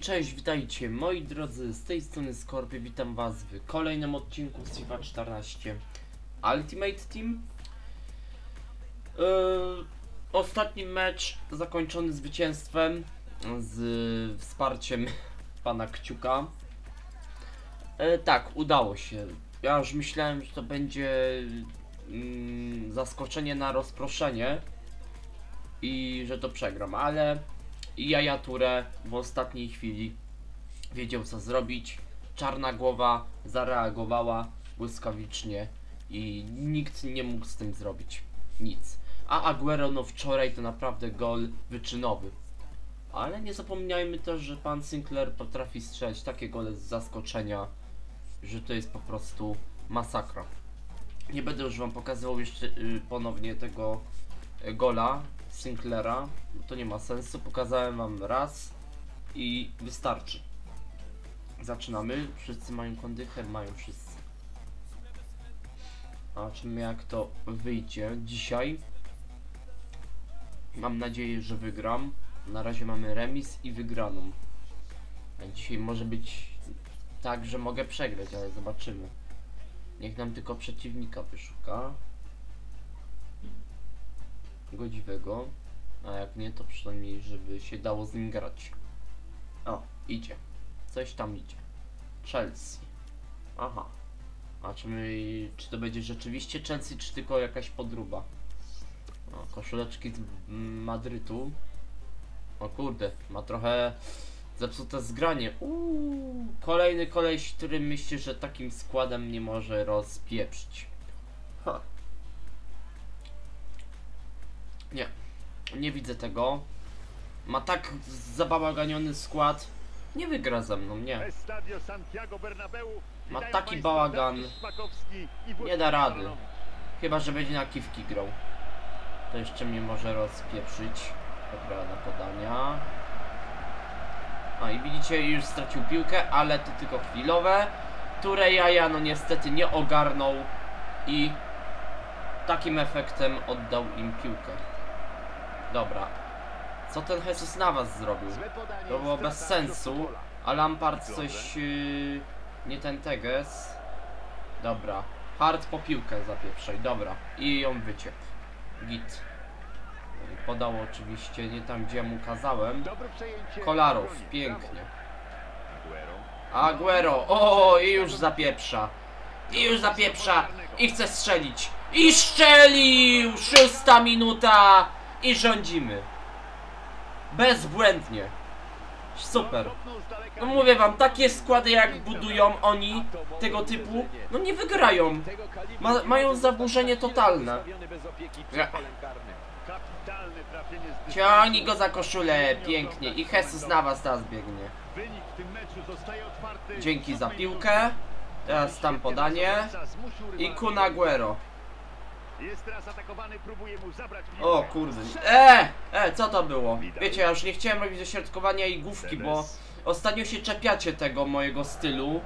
Cześć, witajcie moi drodzy, z tej strony Skorpion, witam was w kolejnym odcinku z FIFA 14 Ultimate Team. Ostatni mecz zakończony zwycięstwem z wsparciem pana Kciuka. Tak, udało się. Ja już myślałem, że to będzie zaskoczenie na rozproszenie i że to przegram, ale Yaya Toure w ostatniej chwili wiedział co zrobić. Czarna głowa zareagowała błyskawicznie i nikt nie mógł z tym zrobić nic. A Aguero no wczoraj to naprawdę gol wyczynowy. Ale nie zapomniajmy też, że pan Sinclair potrafi strzelać takie gole z zaskoczenia, że to jest po prostu masakra. Nie będę już wam pokazywał jeszcze ponownie tego gola Sinclaira, to nie ma sensu, pokazałem wam raz i wystarczy. Zaczynamy, wszyscy mają kondychę, mają wszyscy. Zobaczymy jak to wyjdzie dzisiaj. Mam nadzieję, że wygram. Na razie mamy remis i wygraną. A dzisiaj może być tak, że mogę przegrać, ale zobaczymy. Niech nam tylko przeciwnika wyszuka godziwego, a jak nie, to przynajmniej żeby się dało z nim grać. O, idzie. Coś tam idzie. Chelsea. Aha. A czy to będzie rzeczywiście Chelsea, czy tylko jakaś podróba? O, koszuleczki z Madrytu. O kurde, ma trochę zepsute zgranie. Kolejny koleś, który myśli, że takim składem nie może rozpieprzyć. Ha. Nie widzę tego. Ma tak zabałaganiony skład. Nie wygra ze mną, nie. Ma taki bałagan. Nie da rady. Chyba, że będzie na kiwki grał. To jeszcze mnie może rozpieprzyć. Dobra, na podania. A i widzicie, już stracił piłkę, ale to tylko chwilowe. Toure Yaya no niestety nie ogarnął i takim efektem oddał im piłkę. Dobra. Co ten Jesus Navas zrobił? To było bez sensu, a Lampard coś nie ten teges. Dobra. Hard po piłkę zapieprzaj. Dobra. I ją wyciep. Git. Podał oczywiście nie tam, gdzie mu kazałem. Kolarów. Pięknie. Aguero. O, i już zapieprza. I już zapieprza. I chce strzelić. I strzelił! 6. minuta. I rządzimy. Bezbłędnie. Super. No mówię wam, takie składy jak budują oni, tego typu, no nie wygrają. Mają zaburzenie totalne. Ciągnij go za koszulę, pięknie. I Jesus Navas teraz biegnie. Dzięki za piłkę. Teraz tam podanie. I Kun Aguero. Jest teraz atakowany, próbuje mu zabrać piłkę. O kurde. Co to było? Wiecie, ja już nie chciałem robić dośrodkowania i główki, bo ostatnio się czepiacie tego mojego stylu.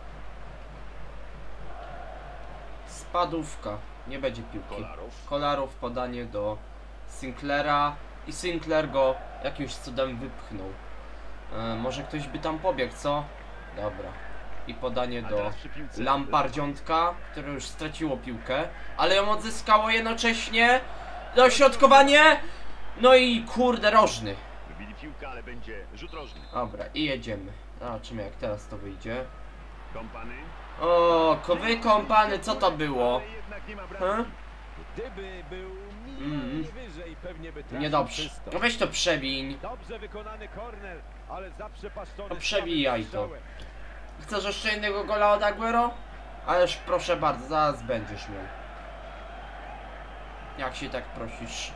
Spadówka. Nie będzie piłki. Kolarów podanie do Sinclaira i Sinclair go jakimś cudem wypchnął. Może ktoś by tam pobiegł, co? Dobra. I podanie do Lampardziątka, które już straciło piłkę, ale ją odzyskało jednocześnie. Dośrodkowanie. No i kurde, rożny. Dobra, i jedziemy. Zobaczymy jak teraz to wyjdzie. O, Kompany, co to było? Niedobrze. No weź to przewiń. No przewijaj to. Chcesz jeszcze innego gola od Aguero? Ależ proszę bardzo, zaraz będziesz miał. Jak się tak prosisz.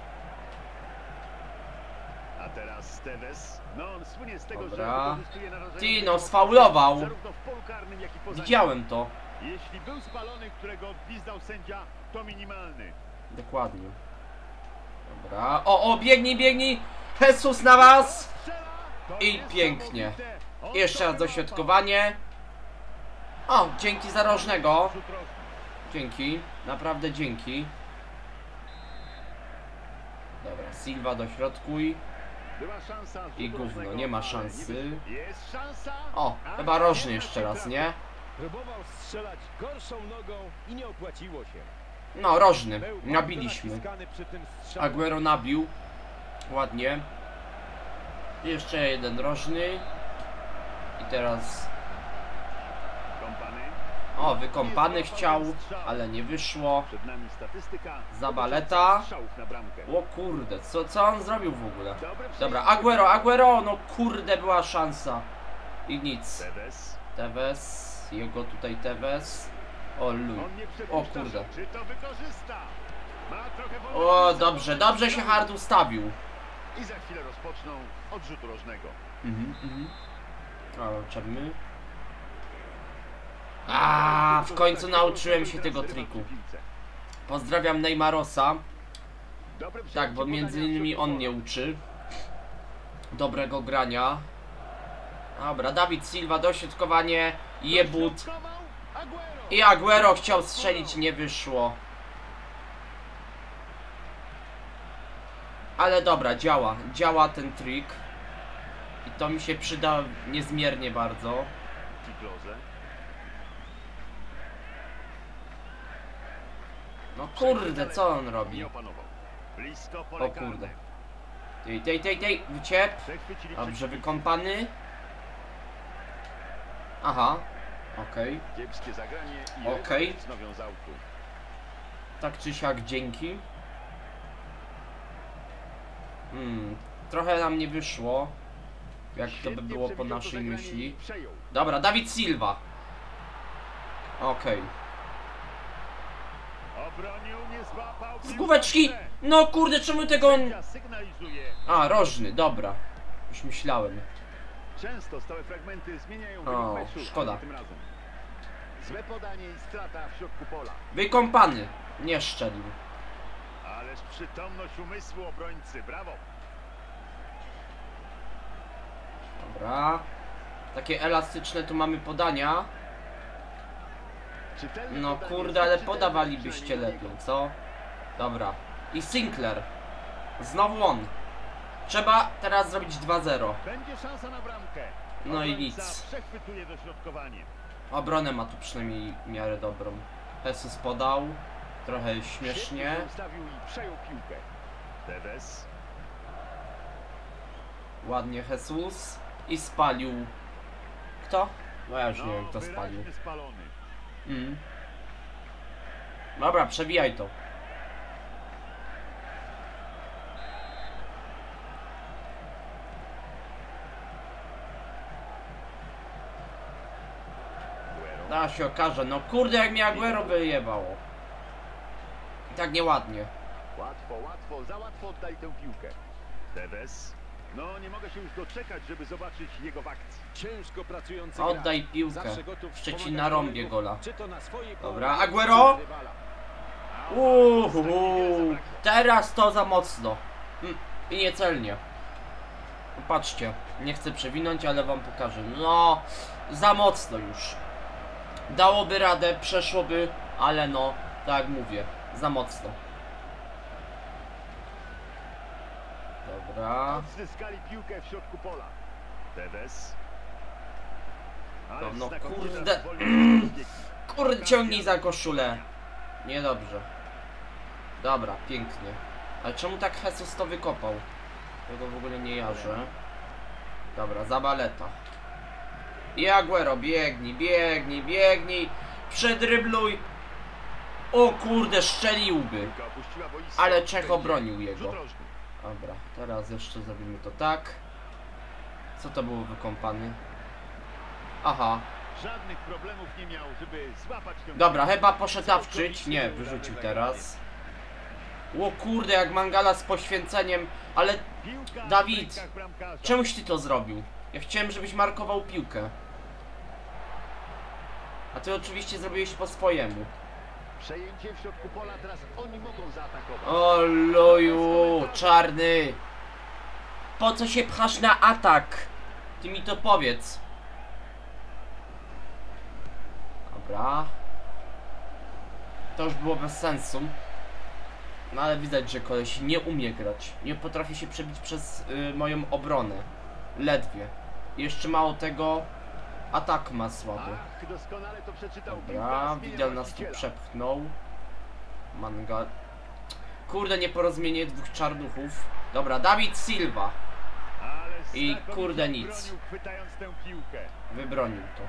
A teraz Tevez. No, on słynie z tego, dobra. Tino sfaulował. Widziałem to. Jeśli był spalony, którego odgwizdał sędzia, to minimalny. Dokładnie. Dobra. O, biegnij. Jesus Navas. I pięknie. Jeszcze raz dośrodkowanie. O, dzięki za rożnego. Dzięki, naprawdę dzięki. Dobra, Silva dośrodkuj. I gówno, nie ma szansy. O, chyba rożny jeszcze raz, nie? Próbował strzelać gorszą nogą i nie opłaciło się. No, rożny. Był Nabiliśmy. bardzo naciskany przy tym strzale. Aguero nabił. Ładnie. Jeszcze jeden rożny. I teraz... O, wykąpany chciał, ale nie wyszło. Zabaleta. O kurde, co on zrobił w ogóle? Dobra, Aguero, no kurde, była szansa. I nic. Tevez, jego tutaj Tevez. O luj. O kurde. O, dobrze się hard ustawił. I za chwilę rozpoczną od rzutu rożnego. Zobaczymy. W końcu nauczyłem się tego triku. Pozdrawiam Neymarosa. Tak, bo między innymi on mnie uczy dobrego grania. Dobra, David Silva, dośrodkowanie, jebut. I Aguero chciał strzelić, nie wyszło. Ale dobra, działa ten trik. I to mi się przyda niezmiernie bardzo. No kurde, co on robi? O kurde. Tej, wyciep. Dobrze, wykąpany. Aha, okej. Okej. Tak czy siak, dzięki. Trochę nam nie wyszło. Jak to by było po naszej myśli. Dobra, David Silva. Okej. Z główeczki! No kurde, czemu tego... A, rożny, dobra. Już myślałem. Często stałe fragmenty zmieniają O, wynik meczu, szkoda. ale tym razem. Złe podanie i strata w środku pola. Wykąpany. Nie szczelił. Ależ przytomność umysłu obrońcy, brawo. Dobra. Takie elastyczne tu mamy podania. No kurde, ale podawalibyście lepiej, co? Dobra. I Sinclair. Znowu on. Trzeba teraz zrobić 2-0. Będzie szansa na bramkę. No i nic. Przechwytuje dośrodkowanie. Obronę ma tu przynajmniej w miarę dobrą. Jesus podał. Trochę śmiesznie. Ustawił i przejął piłkę. Tevez. Ładnie Jesus. I spalił. Kto? No ja już nie wiem, kto spalił. wyraźnie spalony. Dobra, przewijaj to. Da się okaże. No kurde, jak mi Aguero wyjebało. Tak nieładnie. Łatwo, za łatwo oddali tę piłkę. Tevez. No, nie mogę się już doczekać, żeby zobaczyć jego w akcji. Ciężko pracujący Oddaj gracz. piłkę. Zawsze gotów Szczecin pomagać na rąbie kolegów, gola. czy to na swojej Dobra, połowie, Aguero! czy rywala. Teraz to za mocno. I niecelnie. Patrzcie, nie chcę przewinąć, ale wam pokażę. No, za mocno już. Dałoby radę, przeszłoby, ale no, tak jak mówię, za mocno. Dobra. Odzyskali piłkę w środku pola. Tevez. No kurde. Kurde, ciągnij za koszulę. Niedobrze. Dobra, pięknie. Ale czemu tak Jesus to wykopał? Tego w ogóle nie jarzę. Dobra, Zabaleta. I Aguero, biegnij. Przedrybluj. O kurde, szczeliłby. Ale Czech obronił jego. Dobra, teraz jeszcze zrobimy to tak. Co to było wykąpany? Aha. Żadnych problemów nie miał, żeby złapać tę... Dobra, chyba poszedł zawczyć. Nie, wyrzucił teraz. O kurde, jak Mangala z poświęceniem. Ale Dawid, czemuś ty to zrobił? Ja chciałem, żebyś markował piłkę. A ty oczywiście zrobiłeś po swojemu. Przejęcie w środku pola, teraz oni mogą zaatakować. O loju, czarny. Po co się pchasz na atak? Ty mi to powiedz. Dobra. To już było bez sensu. No ale widać, że koleś nie umie grać. Nie potrafi się przebić przez moją obronę. Ledwie. Jeszcze mało tego, atak ma słaby. Ach, doskonale to przeczytał. Dobra, Piłka Widel zmienia nas tu właściciela. przepchnął. Manga. Kurde, nieporozumienie dwóch czarnuchów. Dobra, David Silva. Ale I znakomicie kurde nic. obronił, chwytając tę piłkę. Wybronił to.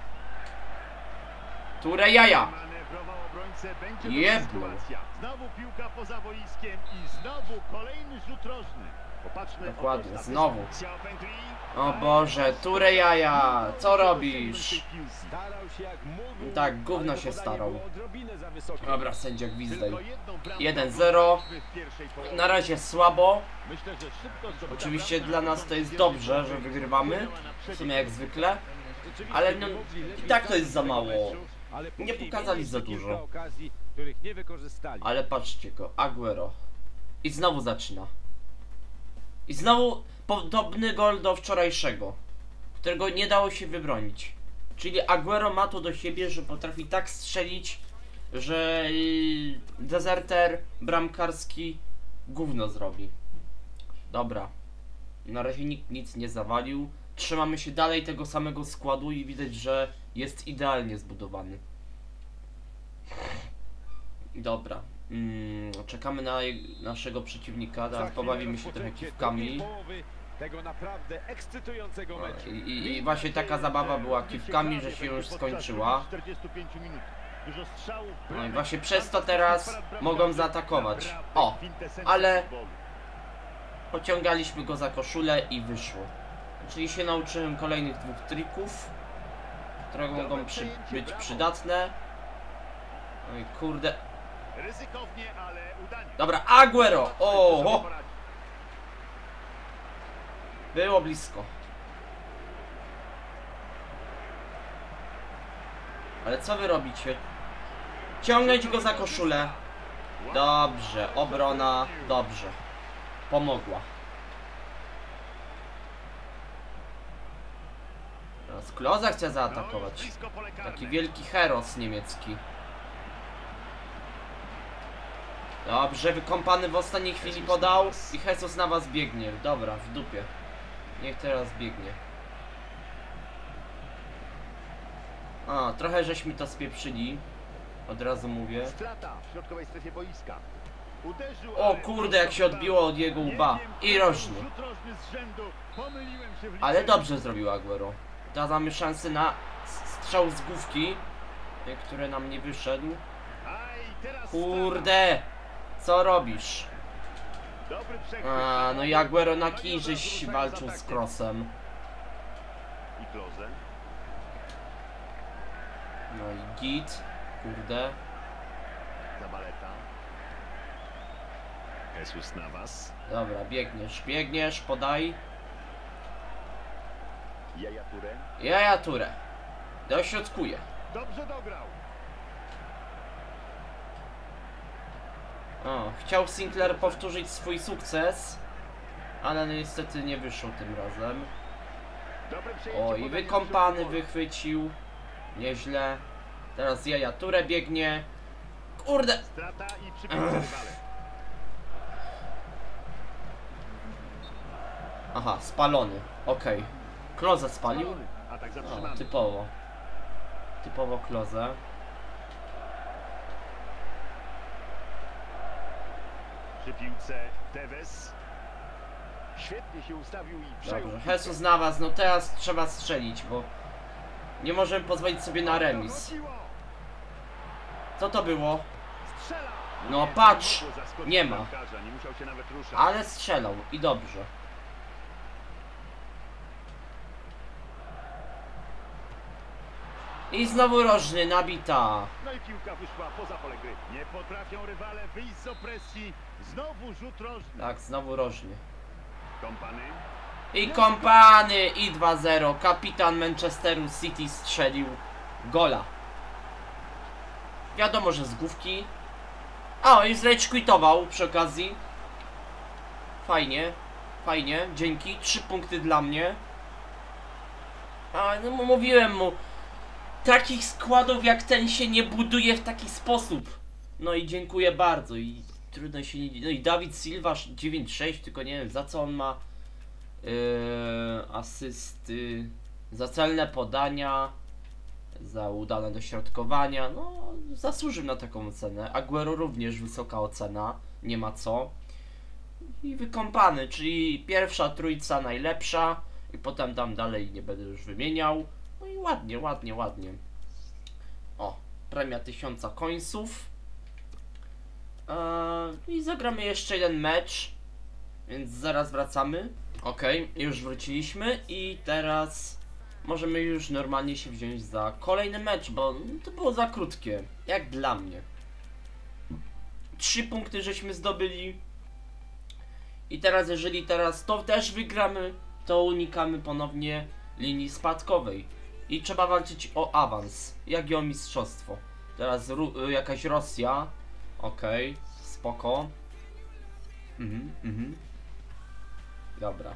Ture jaja. Manewrował obrońcę, będzie dobra Jebnął. sytuacja. Znowu piłka poza boiskiem i znowu kolejny rzut rożny. Popatrzmy. Dokładnie, oto znowu. statystyka. Pętli. O Boże, Ture jaja. Co robisz? Starał się jak mógł, Tak, gówno ale to się podanie starał. było odrobinę za wysokie. Dobra, sędzia Gwizdej. Tylko jedną bramkę 1-0. w pierwszej połowie. Na razie słabo. Myślę, że szybko zdobyta Oczywiście bramka dla na nas to początku jest pierwszej dobrze, że połowy wygrywamy. wpłynęła na W przebieg sumie jak zwykle. Rzeczywiście Ale no, nie mogli lepiej i tak to jest za zacząć mało. tego meczu, ale Nie później pokazali mieli za kilka dużo. okazji, których nie wykorzystali. Ale patrzcie go, Aguero. I znowu zaczyna. I znowu podobny gol do wczorajszego, którego nie dało się wybronić. Czyli Aguero ma to do siebie, że potrafi tak strzelić, że dezerter bramkarski gówno zrobi. Dobra. Na razie nikt nic nie zawalił. Trzymamy się dalej tego samego składu i widać, że jest idealnie zbudowany. Dobra. Czekamy na naszego przeciwnika. Teraz pobawimy się trochę kiwkami. Tego naprawdę ekscytującego meczu. I właśnie taka zabawa była kiwkami, że się już skończyła. 45 minut. Dużo strzałów, No i właśnie przez to teraz mogą zaatakować. O, ale pociągaliśmy go za koszulę i wyszło. Czyli się nauczyłem kolejnych dwóch trików, które mogą być przydatne. No i kurde. ryzykownie, ale udanie. Dobra, Aguero! O! Było blisko. Ale co wy robicie? Ciągnąć go za koszulę. Dobrze, obrona, dobrze. Pomogła. Teraz Kloza chce zaatakować. Taki wielki heros niemiecki. Dobrze, wykąpany w ostatniej chwili podał i Jesus na was biegnie. Dobra, w dupie. Niech teraz biegnie. A, trochę żeśmy to spieprzyli. Od razu mówię. Strata w środkowej strefie boiska. Uderzył, O ale kurde, jak się odbiło od jego łba. I rożny. rzut rożny z rzędu. Pomyliłem się w Ale liczeniu. dobrze zrobił Aguero. Teraz mamy szansę na strzał z główki, który nam nie wyszedł. A i teraz Kurde! Co robisz? strata. Dobry przechwyt. A, no i Aguero na kij, żeś walczył z Kroosem. I Klose. No i git. Kurde. Zabaleta. Jesus Navas. Dobra, biegniesz, podaj. Jaja Touré. Jaja Touré. Dośrodkuję. Dobrze dograł. O, chciał Sinclair powtórzyć swój sukces, ale no niestety nie wyszło tym razem. Dobre przejęcie O, i podania wykąpany do środka wychwycił. Nieźle. Teraz Jaja Touré biegnie. Kurde! pola. Strata i przybicie rywale. Aha, spalony. Okej. Klozę spalił. Atak O, zatrzymany. typowo. Typowo Klozę. Przy piłce Tevez. Świetnie się ustawił i przejął. Dobrze. piłkę. Jesus na was, no teraz trzeba strzelić, bo nie możemy pozwolić sobie na remis. Wróciło. Co to było? Strzela. No Nie, patrz, mogło zaskoczyć nie ma. bramkarza, nie musiał się nawet ruszać. Ale strzelał i dobrze. I znowu rożny, nabita. No i piłka wyszła poza pole gry. Nie potrafią rywale wyjść z opresji. Znowu rzut rożny. Tak, znowu rożny. Kompany. I Kompany i 2-0. Kapitan Manchesteru City strzelił gola. Wiadomo, że z główki. O, i zrage quitował przy okazji. Fajnie. Fajnie, dzięki. 3 punkty dla mnie. A, no mówiłem mu. Takich składów jak ten się nie buduje w taki sposób. No i dziękuję bardzo. I trudno się nie... No i David Silva 9-6, tylko nie wiem za co on ma asysty, za celne podania, za udane dośrodkowania, no zasłużył na taką ocenę. Aguero również wysoka ocena, nie ma co. I wykąpany, czyli pierwsza trójca najlepsza i potem tam dalej nie będę już wymieniał. No i ładnie, ładnie, ładnie. O, premia 1000 końców. I zagramy jeszcze jeden mecz, więc zaraz wracamy. Okej, już wróciliśmy i teraz możemy już normalnie się wziąć za kolejny mecz, bo to było za krótkie, jak dla mnie. 3 punkty żeśmy zdobyli. I teraz jeżeli teraz to też wygramy, to unikamy ponownie linii spadkowej. I trzeba walczyć o awans, jak i o mistrzostwo. Teraz jakaś Rosja. Okej, spoko. Dobra.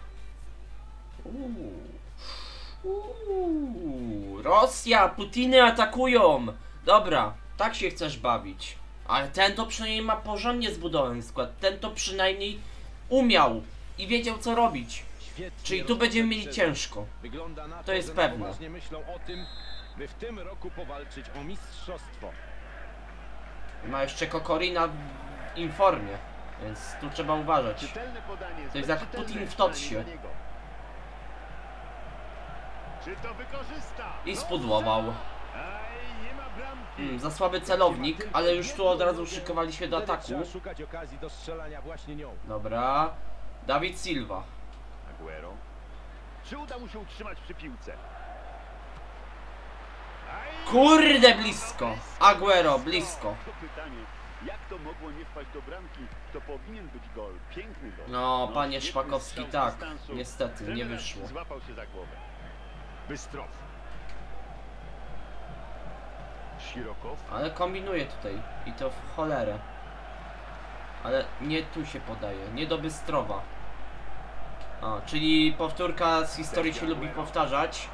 Rosja, Putiny atakują. Dobra, tak się chcesz bawić. Ale ten to przynajmniej ma porządnie zbudowany skład. Ten to przynajmniej umiał i wiedział co robić. Świetnie Czyli tu będziemy mieli rozpoczęli ciężko. Wygląda na To jest że pewne. poważnie myślą o tym, by w tym roku powalczyć o mistrzostwo. Ma jeszcze Kokorina w informie, więc tu trzeba uważać. Czytelne podanie. To jest jak czytelne Putin w podanie totsie. do niego. Czy to wykorzysta? I spudłował. Aj, nie ma bramki. Za słaby celownik, ale już tu od razu szykowali się do Wtedy ataku. trzeba szukać okazji do strzelania właśnie nią. Dobra. David Silva. Aguero. Czy uda mu się utrzymać przy piłce? Aj, Kurde, blisko. Aguero, blisko. To pytanie, jak to mogło nie wpaść do bramki? To powinien być gol. Piękny gol. No, panie świetny Szpakowski, strzał z tak. dystansu. Niestety, nie Trener wyszło. Złapał się za głowę. Bystrow. Sirokow. Ale kombinuje tutaj. I to w cholerę. Ale nie tu się podaje. Nie do Bystrowa. A, czyli powtórka z historii się lubi powtarzać.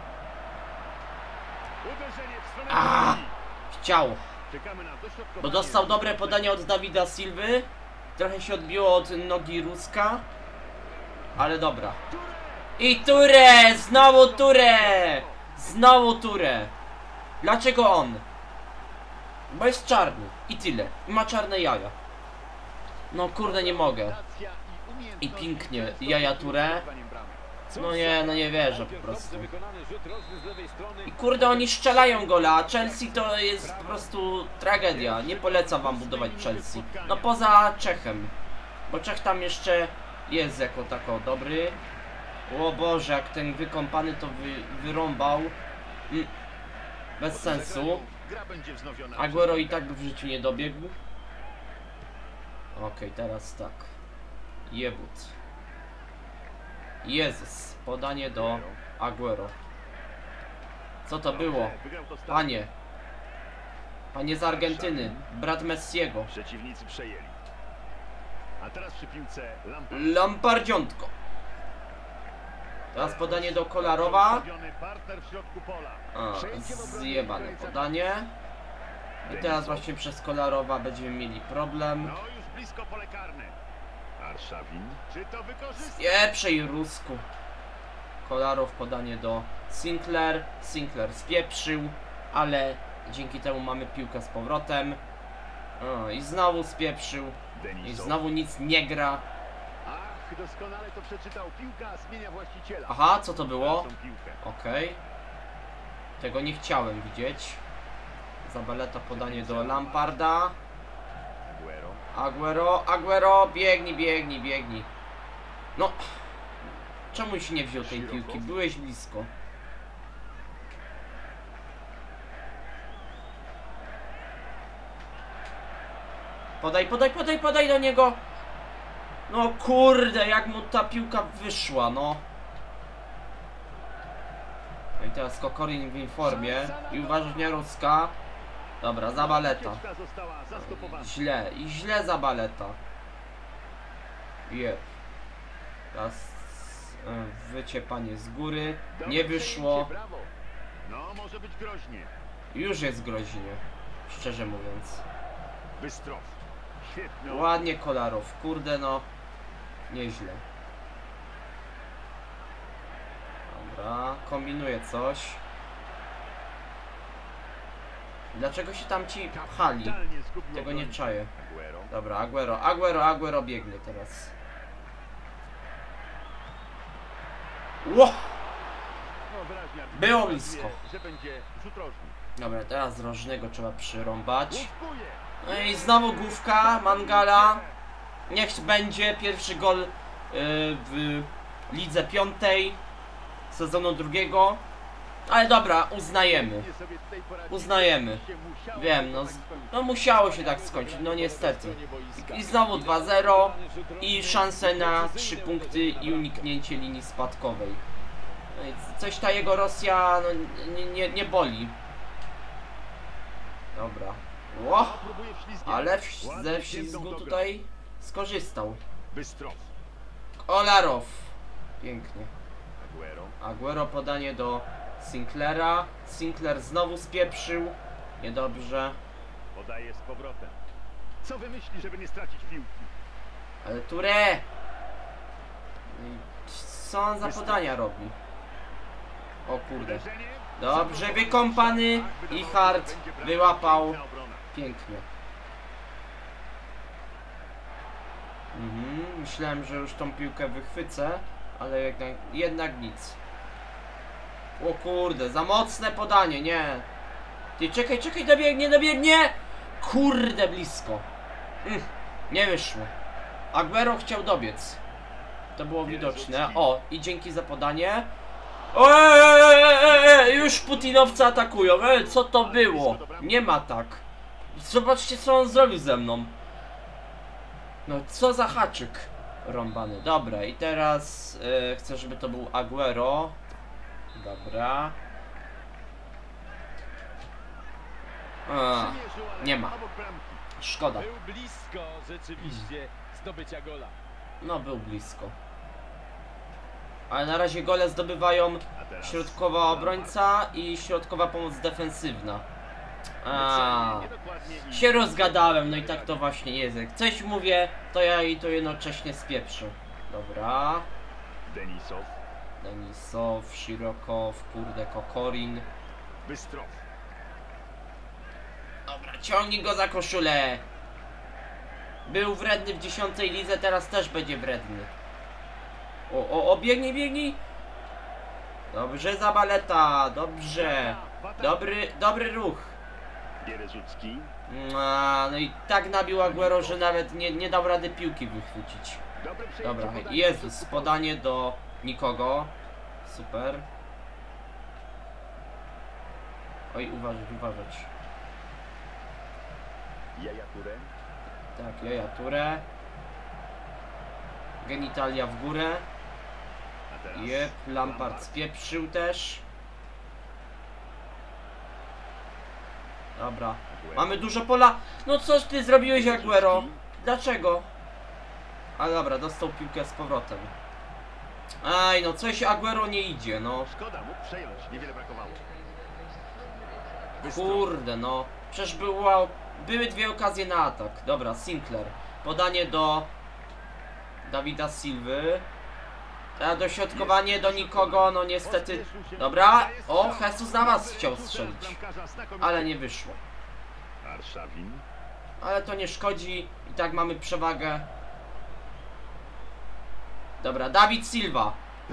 Uderzenie w stronę A! bramki. Chciał. Czekamy na dośrodkowanie. Bo dostał dobre podanie od Dawida Silwy. Trochę się odbiło od nogi Ruska. Ale dobra. I Ture! Znowu Ture! Znowu Ture! Dlaczego on? Bo jest czarny. I tyle. I ma czarne jaja. No kurde, nie mogę. I pięknie. Jaja Ture. No nie, no nie wierzę po prostu. I kurde, oni strzelają gola, a Chelsea to jest po prostu tragedia. Nie polecam wam budować Chelsea. No poza Czechem. Bo Czech tam jeszcze jest jako tako dobry. O Boże, jak ten wykąpany to wyrąbał. Bez sensu. Aguero i tak by w życiu nie dobiegł. Okej, teraz tak. Jebut. Jezus, podanie do Aguero. Co to było? Panie. Panie z Argentyny, brat Messiego. Przeciwnicy przejęli. A teraz przy piłce Lampard. Lampardziątko. Teraz podanie do Kolarowa. Partner w środku pola. A, zjebane podanie. I teraz właśnie przez Kolarowa będziemy mieli problem. No już blisko pole karne. Arszawin. Czy to wykorzysta? Pieprzej Rusku. Kolarow podanie do Sinclair. Sinclair spieprzył, ale dzięki temu mamy piłkę z powrotem. O, i znowu spieprzył. I znowu nic nie gra. Ach, doskonale to przeczytał. Piłka zmienia właściciela. Aha, co to było? Tracą piłkę. Okej. Tego nie chciałem widzieć. Zabaleta podanie do Lamparda. Aguero. Aguero, Aguero, biegnij, biegnij, biegnij. No. Czemu się nie wziął tej piłki? Byłeś blisko. Podaj, podaj, podaj, podaj do niego. No kurde, jak mu ta piłka wyszła, no. No i teraz Kokorin w informie. I uważnia Ruska. Dobra, Zabaleta. Ucieczka została zastopowana. Źle, i źle Zabaleta. Jeb. Teraz wyciepanie z góry. Nie Dobre wyszło. przejęcie, brawo. No, może być groźnie. Już jest groźnie. Szczerze mówiąc. Bystrow. Świetnie. Ładnie Kolarow, kurde no. Nieźle. Dobra, kombinuje coś. Dlaczego się tam ci pchali? Kapitalnie zgubił Tego nie obrońcę. czaję. Aguero. Dobra, Aguero biegnie teraz. Ło! No, wyraźnie arbitr Było pokazuje, blisko. że będzie rzut rożny. Dobra, teraz rożnego trzeba przyrąbać. Łuskuje. No i znowu główka Mangala. Niech będzie pierwszy gol w lidze 5 sezonu 2. Ale dobra, uznajemy. Nie sobie tutaj poradzili. Uznajemy. Się musiało Wiem, to no, tak skończyć. no musiało się tak skończyć, no niestety. I znowu 2-0 i szanse na 3 punkty i uniknięcie linii spadkowej. No i coś ta jego Rosja no, nie boli. Dobra. Ło! Próbuje wślizgiać. Ale Ładnie ze wziętą wślizgu dograł. tutaj skorzystał. Bystrow. Kolarow. Pięknie. Aguero. Aguero podanie do Sinclaira. Sinclair znowu spieprzył. Niedobrze. Podaje z powrotem. Co wymyśli, żeby nie stracić piłki? Ale Touré! Co on za podania robi? O kurde. Uderzenie. Dobrze wykąpany i Hart wyłapał. Pięknie. Myślałem, że już tą piłkę wychwycę, ale jednak nic. O kurde, za mocne podanie, nie. Ty czekaj, dobiegnie! Kurde, blisko. Nie wyszło. Aguero chciał dobiec. To było widoczne. O, i dzięki za podanie. Już Putinowcy atakują. Co to było? Nie ma tak. Zobaczcie, co on zrobił ze mną. No, co za haczyk rąbany. Dobra, i teraz chcę, żeby to był Aguero. Dobra. Nie ma. Szkoda. Był blisko rzeczywiście zdobycia gola. No, był blisko. Ale na razie gole zdobywają środkowa obrońca i środkowa pomoc defensywna. Się rozgadałem, no i tak to właśnie jest. Jak coś mówię, to ja i to jednocześnie spieprzę. Dobra. Denisow, Shirokow, kurde, Kokorin. Bystrow. Dobra, ciągnij go za koszulę. Był wredny w 10. lidze, teraz też będzie wredny. O, biegnij. Dobrze, Zabaleta, dobrze. Dobry ruch. Bierezucki. No i tak nabił Aguero, że nawet nie dał rady piłki wychwycić. Dobra, Jezus, podanie do nikogo. Super. Oj, uważać. Yaya Touré. Tak, Yaya Touré. Genitalia w górę. A teraz Jep, Lampard spieprzył też. Dobra. Mamy dużo pola. No coś ty zrobiłeś, Aguero? Dlaczego? A dobra, dostał piłkę z powrotem. Aj, no coś Aguero nie idzie, no. Szkoda, mógł przejąć, niewiele brakowało. Kurde, no. Przecież były dwie okazje na atak. Dobra, Sinclair. Podanie do Dawida Silwy. A dośrodkowanie do nikogo, no niestety. Dobra. O, Jesus na was chciał strzelić. Ale nie wyszło. Arszawin. Ale to nie szkodzi. I tak mamy przewagę. Dobra, Dawid Silva.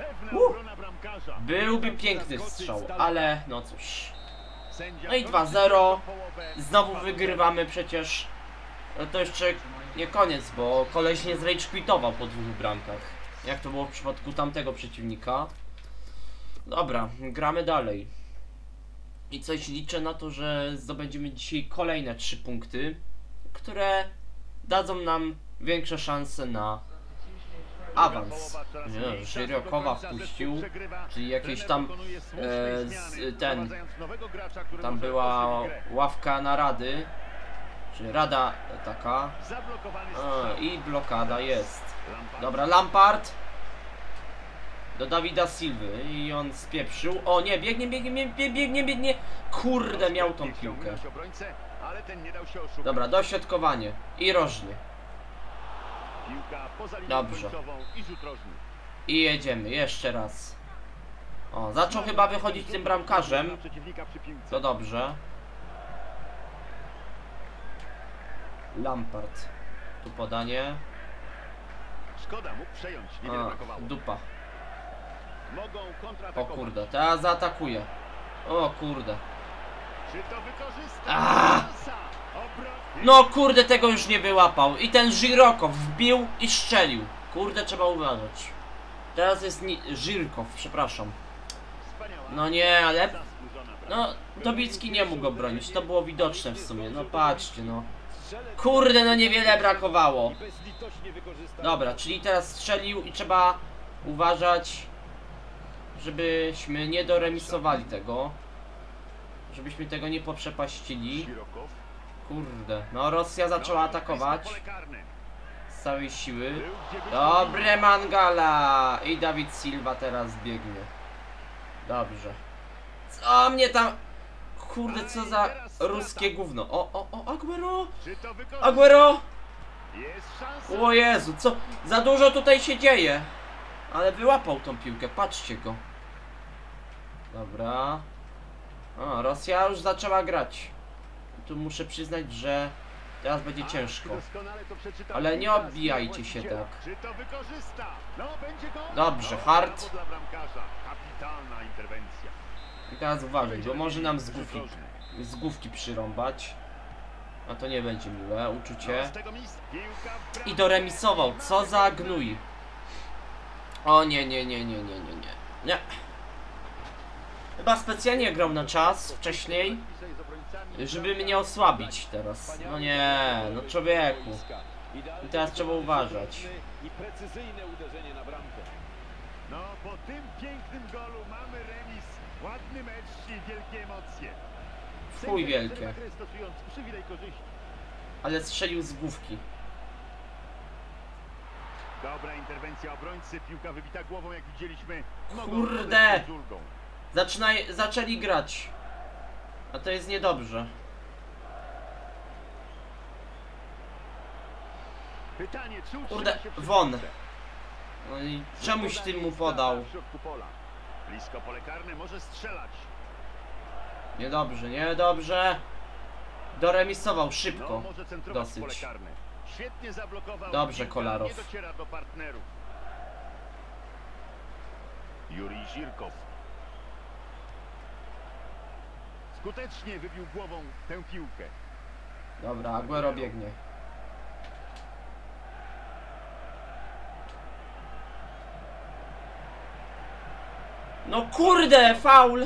Byłby piękny strzał, ale no cóż. No i 2-0. Znowu wygrywamy przecież. No to jeszcze nie koniec, bo koleś nie zrage quitował po 2 bramkach. Jak to było w przypadku tamtego przeciwnika. Dobra, gramy dalej. I coś liczę na to, że zdobędziemy dzisiaj kolejne 3 punkty, które dadzą nam większe szanse na awans. Nie, Żyrokowa wpuścił, czyli jakieś tam tam była ławka narady, czy rada taka. I blokada jest. Dobra, Lampard do Dawida Silwy i on spieprzył. O nie, biegnie. Kurde, miał tą piłkę. Ale ten nie dał się oszukać. Dobra, dośrodkowanie. I rożny. Piłka poza linią Dobrze. końcową i rzut rożny. I jedziemy, jeszcze raz. O, zaczął chyba wychodzić tym bramkarzem. Na przeciwnika przy piłce. To dobrze. Lampard. Tu podanie. Szkoda, mógł przejąć, niewiele A, brakowało. dupa. Mogą O kontratakować. kurde, teraz zaatakuje. O kurde. Czy to wykorzysta? A! Szansa. Obroń. No kurde, tego już nie wyłapał. I ten Żirokow wbił i strzelił. Kurde, trzeba uważać. Teraz jest Żirkow, przepraszam. Wspaniała. No nie, ale... Zasłużona bramka. No, Dobicki nie mógł go bronić. To było widoczne w sumie. No patrzcie, no. Kurde, no niewiele brakowało. I bezlitośnie wykorzystał. Dobra, czyli teraz strzelił i trzeba uważać, żebyśmy nie doremisowali tego. Żebyśmy tego nie poprzepaścili. Sirokow. Kurde, no Rosja zaczęła No, atakować blisko pole karne. z całej siły. Był, gdzie być Dobre Mangala! I Dawid Silva teraz biegnie. Dobrze. Co mnie tam... Kurde, co za ruskie gówno. O, Aguero! powinien. Czy to wykorzysta? Aguero! Jest szansa. O Jezu, co? Za dużo tutaj się dzieje. Ale wyłapał tą piłkę, patrzcie go. Dobra. O, Rosja już zaczęła grać. Tu muszę przyznać, że teraz będzie ciężko. Doskonale to przeczytał. Ale nie Piłkarz odbijajcie się właściciela. tak. Czy to wykorzysta? No, będzie gol. Dobrze, No, Hart. brawo dla bramkarza. Kapitalna interwencja. I teraz uważaj, bo może nam z Rzut główki przyrąbać. A to nie będzie miłe, No, uczucie. z tego miejsca piłka w bramkę. I doremisował, co za gnój. O nie. Nie. Chyba specjalnie grał na czas wcześniej, żeby mnie osłabić teraz. No nie, no człowieku. I teraz trzeba uważać. I precyzyjne uderzenie na bramkę. No, po tym pięknym golu mamy remis. Ładny mecz i wielkie emocje. Chuj wielkie. Przerywa grę, stosując przywilej korzyści. Ale strzelił z główki. Dobra interwencja obrońcy, piłka wybita głową, jak widzieliśmy. Mogą Kurde! odejść z ulgą. Zaczęli grać. A to jest niedobrze. Pytanie, czy utrzyma Kurde, się przy won. piłce? No i czemuś ty mu podał. W środku pola. Blisko pole karne, może strzelać. Niedobrze. Doremisował No, szybko. może centrować w pole Dosyć. karne. Świetnie zablokował. Dobrze, Piłka Kolarow. Nie dociera do partnerów. Jurij Żirkow. Skutecznie wybił głową tę piłkę. Dobra, Aguero biegnie. No kurde, faul!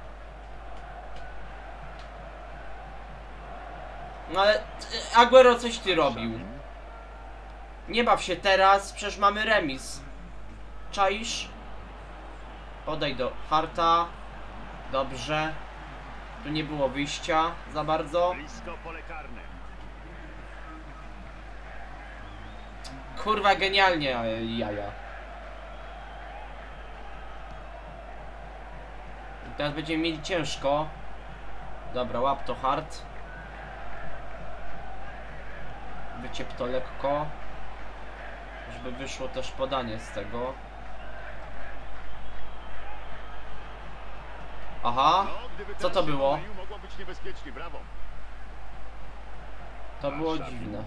No ale Aguero, coś ty robił. Nie baw się teraz, przecież mamy remis. Czaisz? Podaj do Harta. Dobrze. Tu nie było wyjścia za bardzo. Blisko pole karne. Kurwa, genialnie, jaja. Teraz będziemy mieli ciężko. Dobra, łap to Hart. Wyciep to lekko. Żeby wyszło też podanie z tego. Aha, No, gdyby co teraz to się było? pomylił, mogło być niebezpiecznie, brawo. To było dziwne.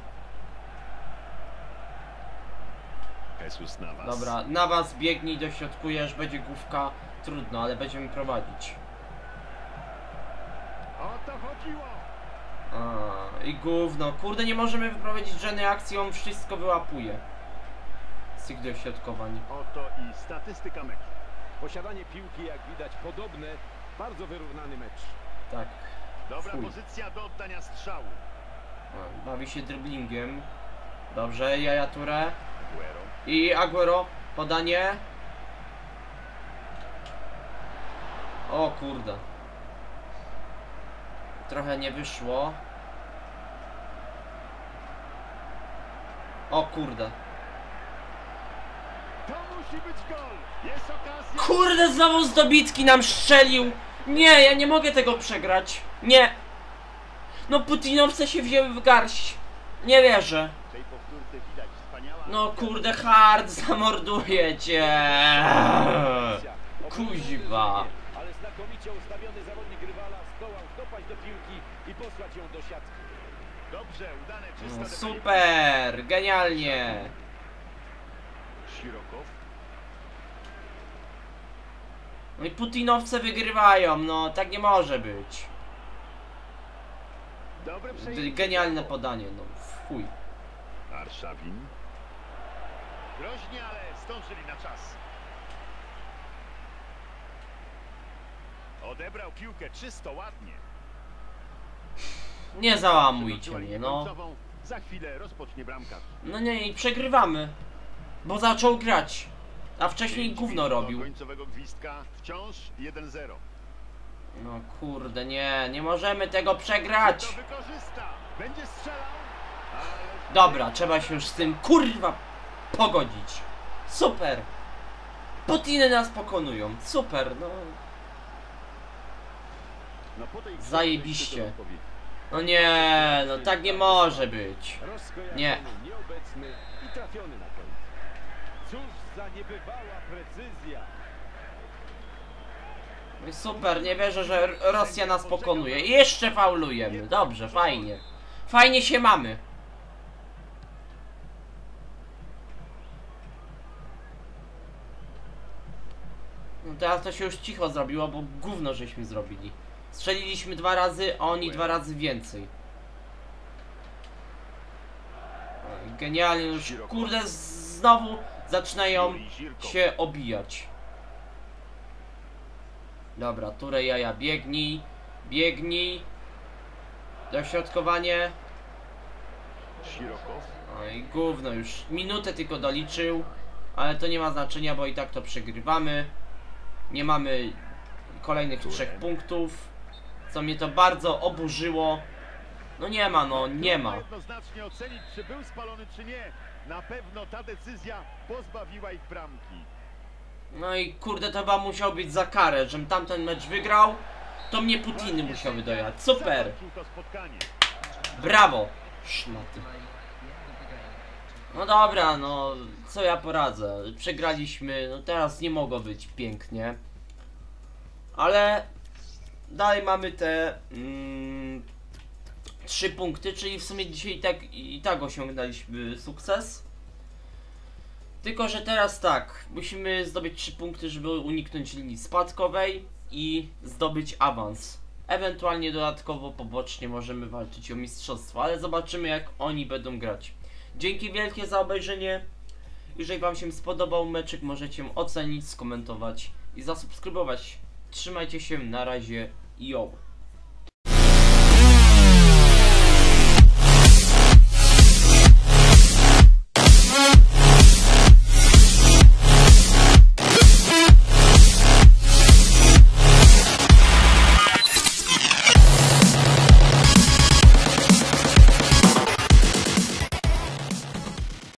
Jesus Navas. Dobra, na was biegnij, dośrodkujesz, będzie główka. Trudno, ale będziemy prowadzić. O to chodziło. A, i gówno. Kurde, nie możemy wyprowadzić żadnej akcji, on wszystko wyłapuje. Z tych dośrodkowań. Oto i statystyka meczu. Posiadanie piłki, jak widać, podobne. Bardzo wyrównany mecz. Tak. Dobra Fuj. pozycja do oddania strzału. A, bawi się dribblingiem. Dobrze, Yaya Touré. Aguero. I Aguero. Podanie. O kurde. Trochę nie wyszło. O kurde. To musi być gol. Jest okazja. Kurde, znowu z dobitki nam strzelił. Nie, ja nie mogę tego przegrać. Nie. No Putinowce się wzięły w garść. Nie wierzę. W tej powtórce widać wspaniała... No kurde, hard zamorduje cię. Kuźwa. Ale znakomicie ustawiony zawodnik rywala zdołał dopaść do piłki i posłać ją do siatki. Dobrze, udane, czysto. No, defensywne. super, genialnie. Sirokow. No i Putinowce wygrywają, no tak nie może być. Dobre przejęcie. Genialne podanie, no w chuj. Arszawin. Groźnie, ale zdążyli na czas. Odebrał piłkę czysto, ładnie. Nie załamujcie Zobaczyła mnie, linię no. końcową. Za chwilę rozpocznie bramkarz. No nie, i przegrywamy. Bo zaczął grać. A wcześniej 5 gówno minut do robił. końcowego gwizdka. Wciąż 1-0. No kurde, nie możemy tego To przegrać. wykorzysta. Będzie strzelał. Ale... Dobra, trzeba się już z tym kurwa pogodzić. Super. Putiny nas pokonują. Super, no. No, po tej Zajebiście. odpowiedzi. No nie, no tak nie może być. Rozkojarzony, Nie. nieobecny i trafiony na końcu. Cóż za niebywała precyzja. No i super, nie wierzę, że Rosja nas pokonuje. I jeszcze faulujemy. Dobrze, fajnie. Fajnie się mamy. No teraz to się już cicho zrobiło, bo gówno żeśmy zrobili. Strzeliliśmy 2 razy, a oni 2 razy więcej. Oj, genialnie, już kurde znowu zaczynają Jurij Żirkow. się obijać. Dobra, Turę jaja, biegnij. Biegnij. Dośrodkowanie. Sirokow. Oj, gówno już. Minutę tylko doliczył. Ale to nie ma znaczenia, bo i tak to przegrywamy. Nie mamy kolejnych 3 punktów. Co mnie to bardzo oburzyło. No nie ma, no nie ma. Trudno jednoznacznie ocenić, czy był spalony, czy nie. Na pewno ta decyzja pozbawiła ich bramki. No i kurde, to chyba musiał być za karę, żebym tamten mecz wygrał. To mnie Putiny musiały dojechać. Super. Zakończył to spotkanie. Brawo. Szmaty. No dobra, no co ja poradzę. Przegraliśmy, no teraz nie mogło być pięknie. Ale dalej mamy te 3 punkty, czyli w sumie dzisiaj i tak osiągnęliśmy sukces. Tylko że teraz tak, musimy zdobyć 3 punkty, żeby uniknąć linii spadkowej i zdobyć awans. Ewentualnie dodatkowo pobocznie możemy walczyć o mistrzostwo, ale zobaczymy jak oni będą grać. Dzięki wielkie za obejrzenie. Jeżeli wam się spodobał meczek, możecie ocenić, skomentować i zasubskrybować. Trzymajcie się, na razie, yo!